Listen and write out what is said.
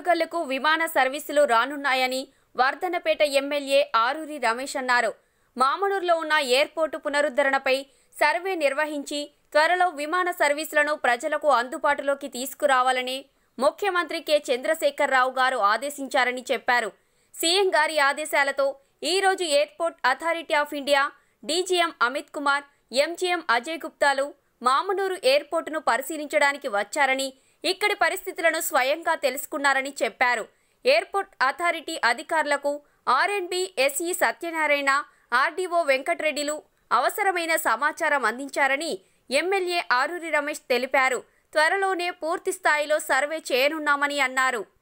ఓరుగల్లుకు విమాన సర్వీసులు రానున్నాయని వర్ధనపేట ఎమ్మెల్యే ఆరూరి రమేష్ అన్నారు. మామనూరులో ఉన్న ఎయిర్పోర్టు పునరుద్ధరణపై సర్వే నిర్వహించి త్వరలో విమాన సర్వీసులను ప్రజలకు అందుబాటులోకి తీసుకురావాలని ముఖ్యమంత్రి కె. చంద్రశేఖరరావు గారు ఆదేశించారని చెప్పారు. సీఎం గారి ఆదేశాలతో ఈరోజు airport authority of India DGM Amit Kumar, MGM Ajay గుప్తాలు మామనూరు ఎయిర్పోర్టును పరిశీలించడానికి వచ్చారని, ఇక్కడి పరిస్థితులను స్వయంగా తెలుసుకున్నారని చెప్పారు. ఎయిర్పోర్ట్ అథారిటీ అధికారులకు ఆర్ఎండ్బి ఎస్ఈ సత్యనారాయణ, ఆర్డీఓ వెంకటరెడ్డిలు అవసరమైన సమాచారం అందించారని ఎమ్మెల్యే ఆరూరి రమేష్ తెలిపారు. త్వరలోనే పూర్తి స్థాయిలో సర్వే చేయనున్నామని అన్నారు.